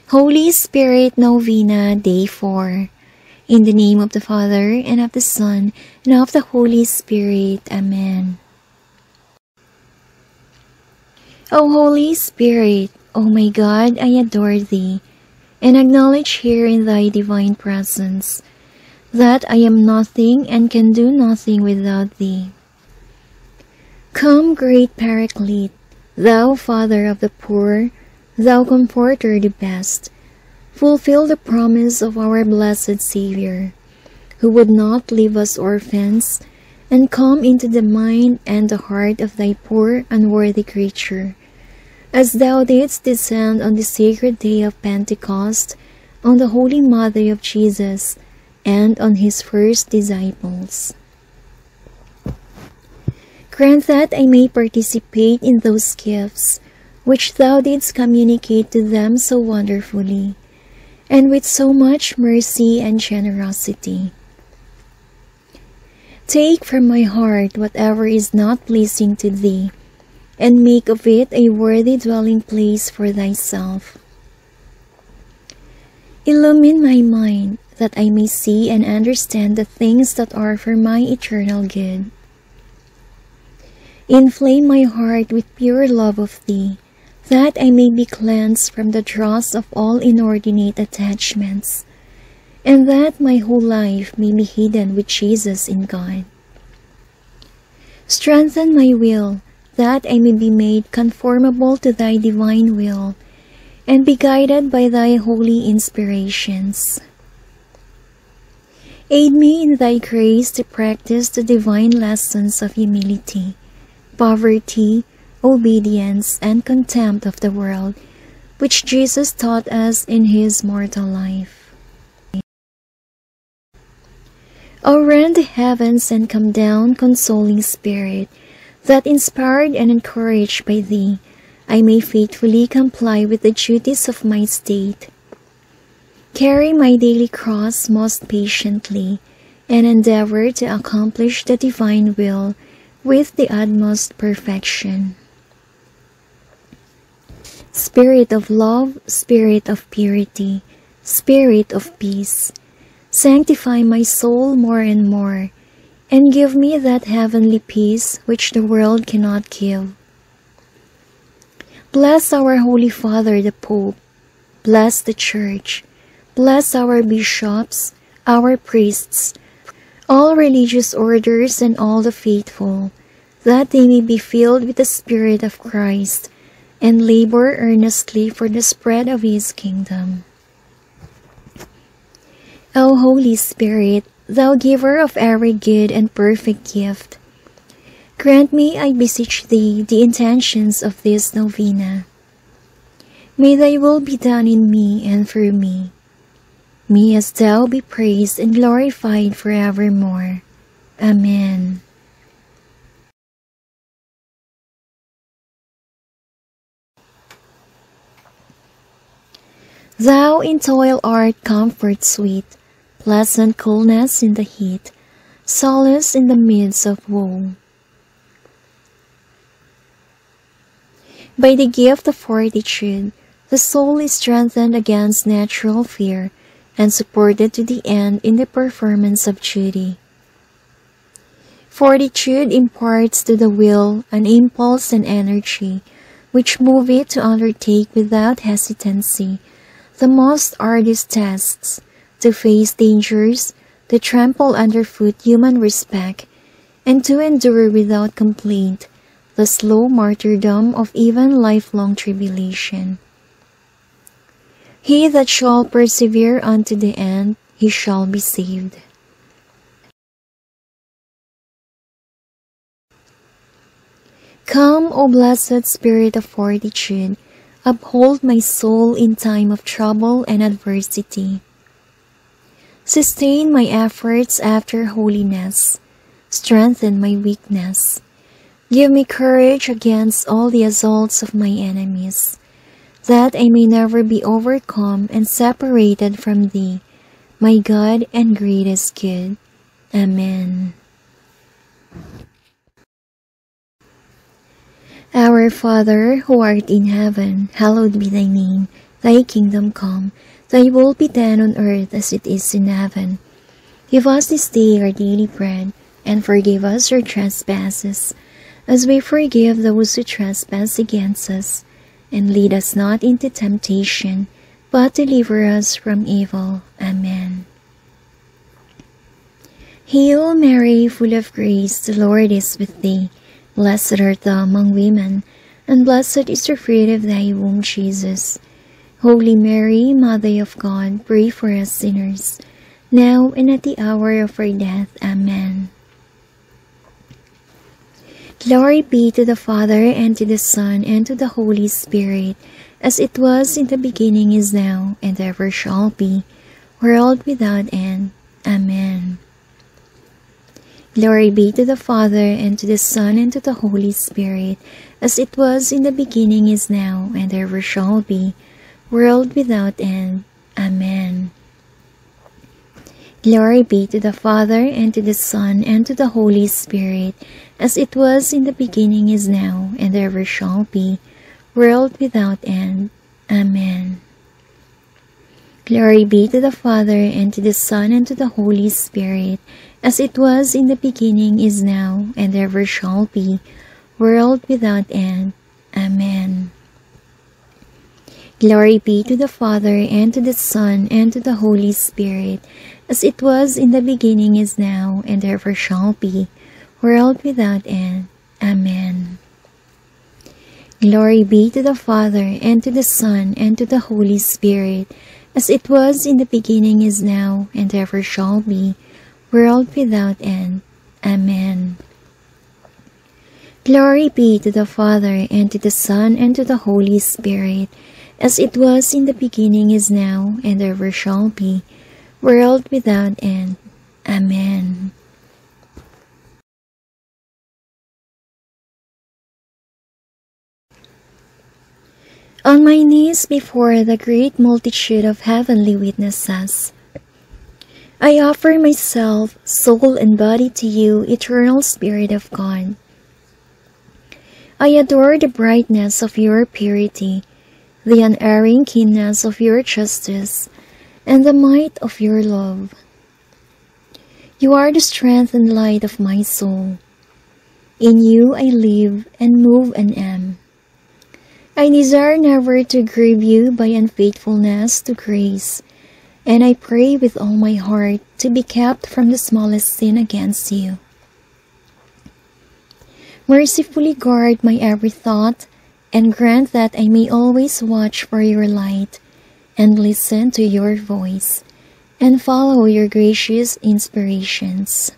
Holy Spirit Novena, Day 4. In the name of the Father, and of the Son, and of the Holy Spirit. Amen. O Holy Spirit, O my God, I adore Thee, and acknowledge here in Thy divine presence that I am nothing and can do nothing without Thee. Come, great Paraclete, Thou Father of the poor, Thou Comforter the best, fulfill the promise of our blessed Savior, who would not leave us orphans, and come into the mind and the heart of Thy poor, unworthy creature, as Thou didst descend on the sacred day of Pentecost on the Holy Mother of Jesus and on His first disciples. Grant that I may participate in those gifts which Thou didst communicate to them so wonderfully, and with so much mercy and generosity. Take from my heart whatever is not pleasing to Thee, and make of it a worthy dwelling place for Thyself. Illumine my mind, that I may see and understand the things that are for my eternal good. Inflame my heart with pure love of Thee, that I may be cleansed from the dross of all inordinate attachments, and that my whole life may be hidden with Jesus in God. Strengthen my will, that I may be made conformable to Thy divine will, and be guided by Thy holy inspirations. Aid me in Thy grace to practice the divine lessons of humility, poverty, obedience, and contempt of the world, which Jesus taught us in His mortal life. O rend the heavens and come down, consoling Spirit, that inspired and encouraged by Thee, I may faithfully comply with the duties of my state, carry my daily cross most patiently, and endeavor to accomplish the divine will with the utmost perfection. Spirit of love, Spirit of purity, Spirit of peace, sanctify my soul more and more, and give me that heavenly peace which the world cannot give. Bless our Holy Father the Pope, bless the Church, bless our bishops, our priests, all religious orders and all the faithful, that they may be filled with the Spirit of Christ, and labor earnestly for the spread of His kingdom. O Holy Spirit, Thou giver of every good and perfect gift, grant me, I beseech Thee, the intentions of this novena. May Thy will be done in me and through me. May as Thou be praised and glorified forevermore. Amen. Thou in toil art comfort sweet, pleasant coolness in the heat, solace in the midst of woe. By the gift of fortitude, the soul is strengthened against natural fear, and supported to the end in the performance of duty. Fortitude imparts to the will an impulse and energy, which move it to undertake without hesitancy the most arduous tasks, to face dangers, to trample underfoot human respect, and to endure without complaint the slow martyrdom of even lifelong tribulation. He that shall persevere unto the end, he shall be saved. Come, O Blessed Spirit of Fortitude, uphold my soul in time of trouble and adversity. Sustain my efforts after holiness. Strengthen my weakness. Give me courage against all the assaults of my enemies, that I may never be overcome and separated from Thee, my God and greatest good. Amen. Our Father, who art in heaven, hallowed be Thy name. Thy kingdom come, thy will be done on earth as it is in heaven. Give us this day our daily bread, and forgive us our trespasses, as we forgive those who trespass against us. And lead us not into temptation, but deliver us from evil. Amen. Hail Mary, full of grace, the Lord is with thee. Blessed art thou among women, and blessed is the fruit of thy womb, Jesus. Holy Mary, Mother of God, pray for us sinners, now and at the hour of our death. Amen. Glory be to the Father, and to the Son, and to the Holy Spirit, as it was in the beginning, is now, and ever shall be, world without end. Amen. Glory be to the Father, and to the Son, and to the Holy Spirit, as it was in the beginning, is now, and ever shall be, world without end. Amen. Glory be to the Father, and to the Son, and to the Holy Spirit, as it was in the beginning, is now, and ever shall be, world without end. Amen. Glory be to the Father, and to the Son, and to the Holy Spirit, as it was in the beginning, is now, and ever shall be, world without end. Amen. Glory be to the Father, and to the Son, and to the Holy Spirit, as it was in the beginning, is now, and ever shall be, world without end. Amen. Glory be to the Father, and to the Son, and to the Holy Spirit, as it was in the beginning, is now, and ever shall be, world without end. Amen. Glory be to the Father, and to the Son, and to the Holy Spirit, as it was in the beginning, is now, and ever shall be, world without end. Amen. On my knees before the great multitude of heavenly witnesses, I offer myself, soul and body to you, eternal Spirit of God. I adore the brightness of your purity, the unerring keenness of your justice, and the might of your love. You are the strength and light of my soul. In you I live and move and am. I desire never to grieve you by unfaithfulness to grace, and I pray with all my heart to be kept from the smallest sin against you. Mercifully guard my every thought, and grant that I may always watch for your light, and listen to your voice, and follow your gracious inspirations.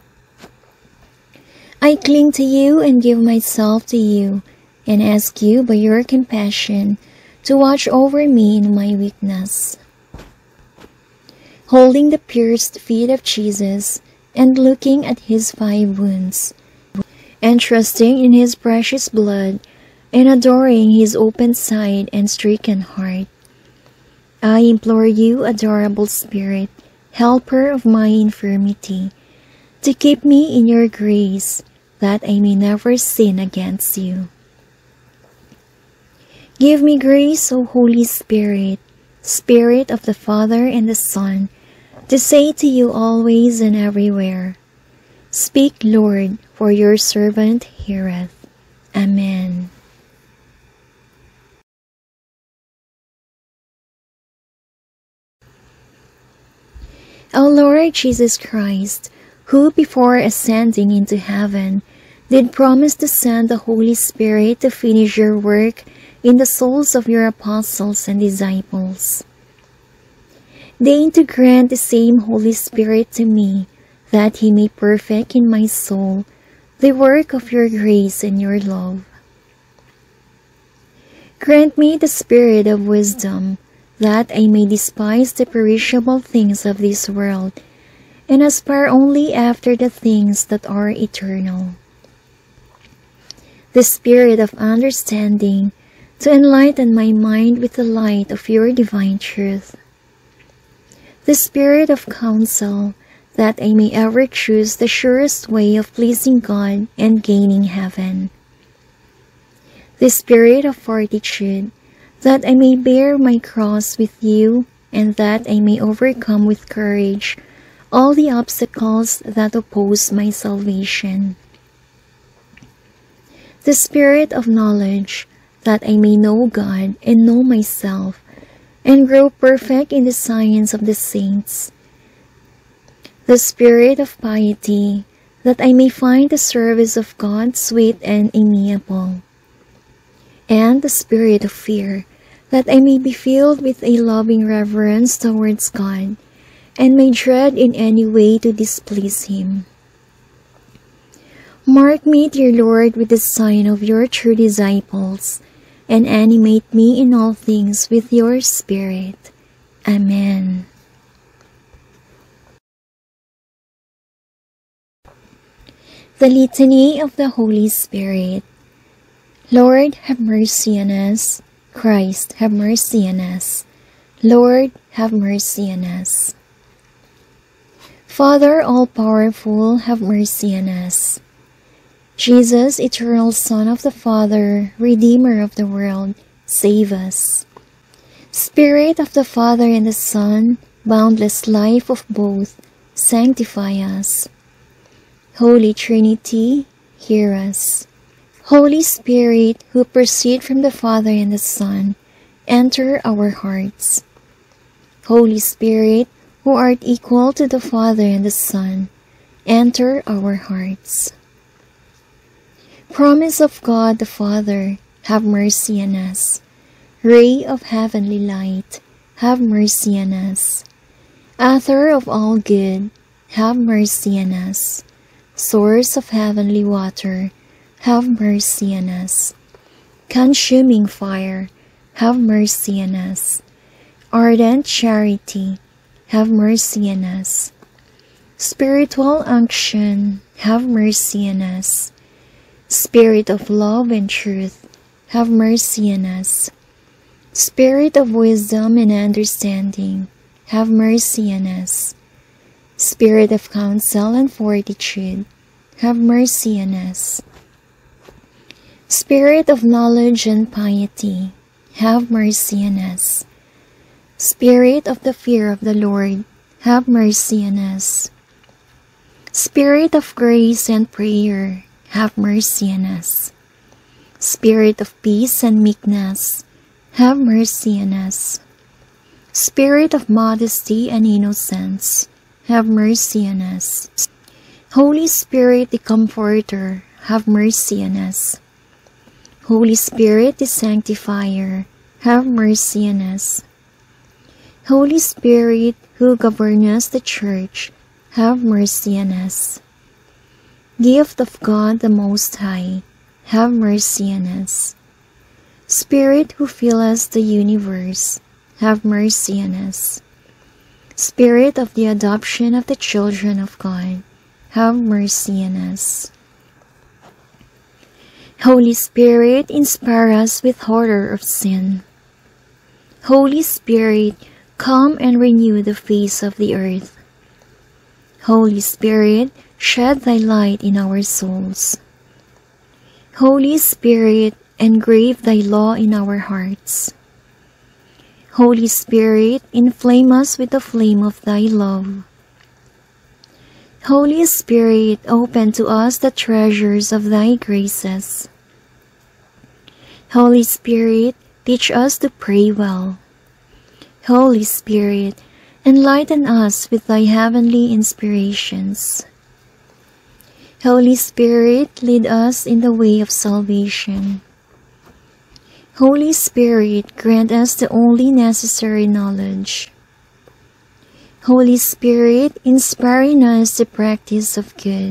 I cling to you and give myself to you, and ask you by your compassion to watch over me in my weakness. Holding the pierced feet of Jesus, and looking at his 5 wounds, and trusting in his precious blood, and adoring his open side and stricken heart, I implore you, adorable Spirit, helper of my infirmity, to keep me in your grace, that I may never sin against you. Give me grace, O Holy Spirit, Spirit of the Father and the Son, to say to you always and everywhere, Speak, Lord, for your servant heareth. Amen. O Lord Jesus Christ, who before ascending into heaven did promise to send the Holy Spirit to finish your work in the souls of your apostles and disciples, deign to grant the same Holy Spirit to me, that he may perfect in my soul the work of your grace and your love. Grant me the spirit of wisdom, that I may despise the perishable things of this world, and aspire only after the things that are eternal. The spirit of understanding, to enlighten my mind with the light of your divine truth. The spirit of counsel, that I may ever choose the surest way of pleasing God and gaining heaven. The spirit of fortitude, that I may bear my cross with you, and that I may overcome with courage all the obstacles that oppose my salvation. The spirit of knowledge, that I may know God and know myself, and grow perfect in the science of the saints. The spirit of piety, that I may find the service of God sweet and amiable. And the spirit of fear, that I may be filled with a loving reverence towards God, and may dread in any way to displease Him. Mark me, dear Lord, with the sign of your true disciples, and animate me in all things with your Spirit. Amen. The Litany of the Holy Spirit. Lord, have mercy on us. Christ, have mercy on us. Lord, have mercy on us. Father all-powerful, have mercy on us. Jesus, eternal Son of the Father, Redeemer of the world, save us. Spirit of the Father and the Son, boundless life of both, sanctify us. Holy Trinity, hear us. Holy Spirit, who proceed from the Father and the Son, enter our hearts. Holy Spirit, who art equal to the Father and the Son, enter our hearts. Promise of God the Father, have mercy on us. Ray of heavenly light, have mercy on us. Author of all good, have mercy on us. Source of heavenly water, have mercy on us. Consuming fire, have mercy on us. Ardent charity, have mercy on us. Spiritual unction, have mercy on us. Spirit of love and truth, have mercy on us. Spirit of wisdom and understanding, have mercy on us. Spirit of counsel and fortitude, have mercy on us. Spirit of knowledge and piety, have mercy on us. Spirit of the fear of the Lord, have mercy on us. Spirit of grace and prayer, have mercy on us. Spirit of peace and meekness, have mercy on us. Spirit of modesty and innocence, have mercy on us. Holy Spirit, the Comforter, have mercy on us. Holy Spirit, the Sanctifier, have mercy on us. Holy Spirit, who governs the Church, have mercy on us. Gift of God the Most High, have mercy on us. Spirit who fills the universe, have mercy on us. Spirit of the adoption of the children of God, have mercy on us. Holy Spirit, inspire us with horror of sin. Holy Spirit, come and renew the face of the earth. Holy Spirit, shed thy light in our souls. Holy Spirit, engrave thy law in our hearts. Holy Spirit, inflame us with the flame of thy love. Holy Spirit, open to us the treasures of thy graces. Holy Spirit, teach us to pray well. Holy Spirit, enlighten us with thy heavenly inspirations. Holy Spirit, lead us in the way of salvation. Holy Spirit, grant us the only necessary knowledge. Holy Spirit, inspire in us the practice of good.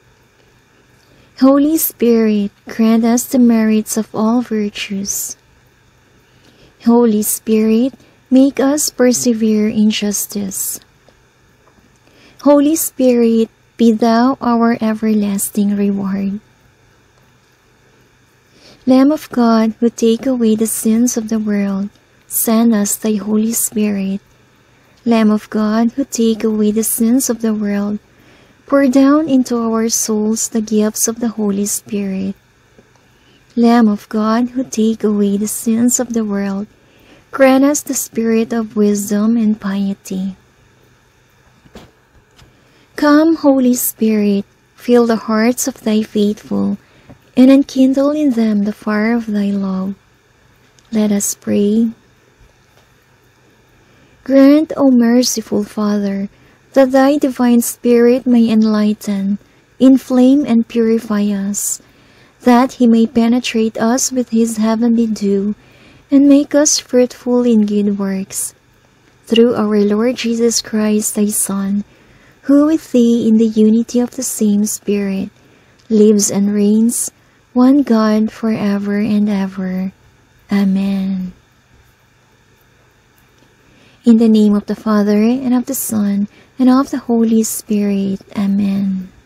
Holy Spirit, grant us the merits of all virtues. Holy Spirit, make us persevere in justice. Holy Spirit, be thou our everlasting reward. Lamb of God, who take away the sins of the world, send us thy Holy Spirit. Lamb of God, who take away the sins of the world, pour down into our souls the gifts of the Holy Spirit. Lamb of God, who take away the sins of the world, grant us the spirit of wisdom and piety. Come, Holy Spirit, fill the hearts of thy faithful, and enkindle in them the fire of thy love. Let us pray. Grant, O merciful Father, that thy divine Spirit may enlighten, inflame, and purify us, that he may penetrate us with his heavenly dew, and make us fruitful in good works. Through our Lord Jesus Christ, thy Son, who with thee in the unity of the same Spirit lives and reigns, one God, forever and ever. Amen. In the name of the Father, and of the Son, and of the Holy Spirit. Amen.